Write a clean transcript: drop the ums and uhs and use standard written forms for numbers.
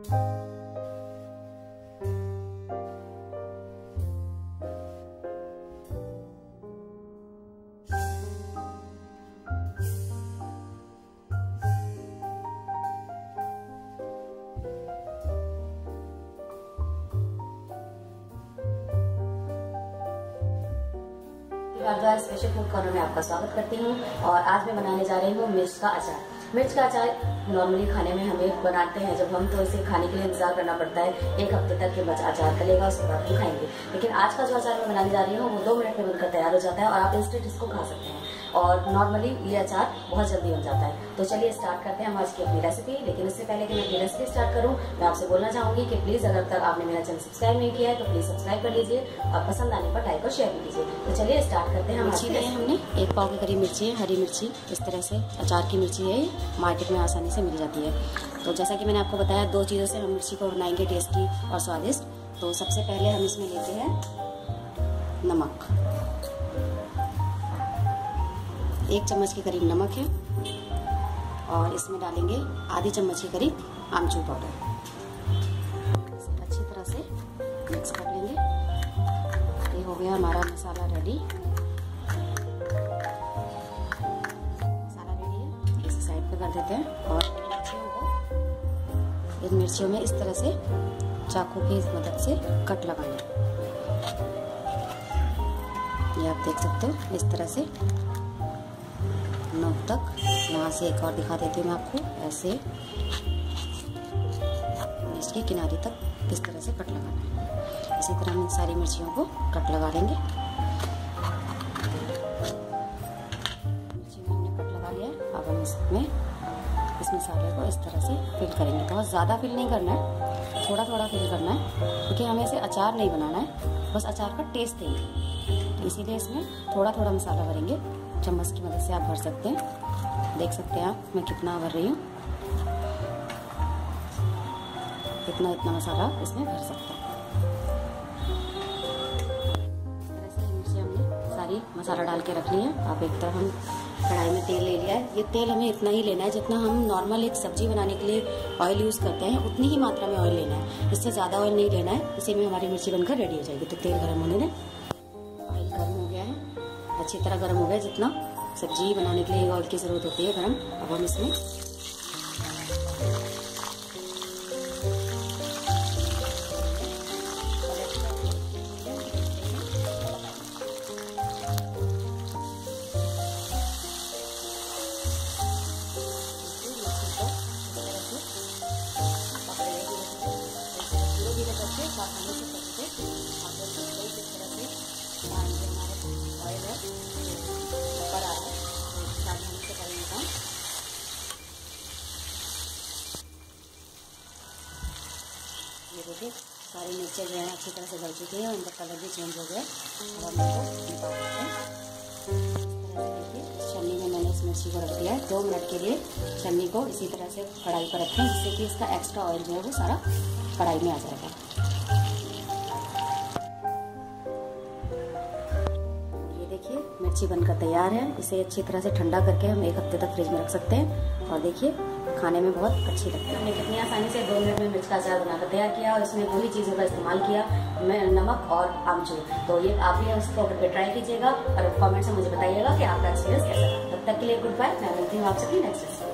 Special food corner में आपका स्वागत करती हूँ। और आज मैं बनाने जा रही हूँ मिर्च का अचार। मिर्च का अचार नॉर्मली खाने में हमें बनाते हैं जब हम, तो इसे खाने के लिए इंतजार करना पड़ता है 1 हफ्ते तक कि अचार कलेगा, उसके बाद हम खाएंगे। लेकिन आज का जो अचार मैं बनाने जा रही हूँ वो 2 मिनट में बनकर तैयार हो जाता है और आप इंस्टेंट इसको खा सकते हैं। और नॉर्मली ये अचार बहुत जल्दी बन जाता है। तो चलिए स्टार्ट करते हैं हम आज की अपनी रेसिपी। लेकिन इससे पहले कि मैं अपनी रेसिपी स्टार्ट करूँ, मैं आपसे बोलना चाहूंगी कि प्लीज अगर तक आपने मेरा चैनल सब्सक्राइब नहीं किया है तो प्लीज सब्सक्राइब कर लीजिए और पसंद आने पर लाइक और शेयर भी कीजिए। तो चलिए स्टार्ट करते हैं। मिर्ची लिए हमने 1 पाव के करीब मिर्ची है, हरी मिर्ची इस तरह से अचार की मिर्ची है, मार्केट में आसानी से मिल जाती है। तो जैसा कि मैंने आपको बताया 2 चीज़ों से हम मिर्ची को बनाएंगे टेस्टी और स्वादिष्ट। तो सबसे पहले हम इसमें लेते हैं नमक, 1 चम्मच के करीब नमक है और इसमें डालेंगे आधी चम्मच के करीब आमचूर पाउडर। इसे अच्छी तरह से मिक्स कर लेंगे। ये हो गया हमारा मसाला रेडी। मसाला रेडी है, इसे साइड पे कर देते हैं। और इन मिर्चियों में इस तरह से चाकू की मदद से कट लगाना। ये आप देख सकते हो इस तरह से नोक तक। यहाँ से एक और दिखा देती हूँ मैं आपको, ऐसे इसके किनारे तक इस तरह से कट लगाना है। इसी तरह हम इन सारी मिर्चियों को कट लगा लेंगे। मिर्ची में हमने कट लगा लिया। अब हम इसमें इस मसाले को इस तरह से फिल करेंगे। बहुत ज़्यादा फिल नहीं करना है, थोड़ा थोड़ा फिल करना है, क्योंकि हमें इसे अचार नहीं बनाना है, बस अचार का टेस्ट देंगे। इसीलिए इसमें थोड़ा थोड़ा मसाला भरेंगे। चम्मच की मदद से आप भर सकते हैं। देख सकते हैं आप मैं कितना भर रही हूँ, इतना मसाला इसमें भर सकते हैं। इस तरह से मिर्ची हमने सारी मसाला डाल के रख ली है। अब एक तरफ हम कढ़ाई में तेल ले लिया है। ये तेल हमें इतना ही लेना है जितना हम नॉर्मल एक सब्जी बनाने के लिए ऑयल यूज़ करते हैं, उतनी ही मात्रा में ऑयल लेना है। इससे ज़्यादा ऑयल नहीं लेना है। इसी में हमारी मिर्ची बनकर रेडी हो जाएगी। तो तेल गर्म होने दें। ऑयल गर्म हो गया है, अच्छी तरह गर्म हो गया, जितना सब्जी बनाने के लिए ऑयल की ज़रूरत होती है गर्म। अब हम इसमें ये देखिए सारी मिर्चें जो है अच्छी तरह से गल चुकी हैं, उनका कलर भी चेंज हो गया। अब हम इनको निकाल देते हैं। देखिए छन्नी में मैंने इस मिर्ची को रख दिया है। 2 मिनट के लिए छन्नी को इसी तरह से कढ़ाई पर रखें, जिससे कि इसका एक्स्ट्रा ऑयल जो है वो सारा कढ़ाई में आ जाएगा। ये देखिए मिर्ची बनकर तैयार है। इसे अच्छी तरह से ठंडा करके हम 1 हफ्ते तक फ्रिज में रख सकते हैं और देखिए खाने में बहुत अच्छी लगती है। हमने कितनी आसानी से 2 मिनट में मिर्च का अचार बनाकर तैयार किया और इसमें 2 ही चीज़ों का इस्तेमाल किया, नमक और आमचूर। तो ये आप भी उसको करके ट्राई कीजिएगा और कमेंट से मुझे बताइएगा कि आपका एक्सपीरियंस कैसा था। तब तक के लिए गुड बाय। मैं मिलती हूँ आपसे नेक्स्ट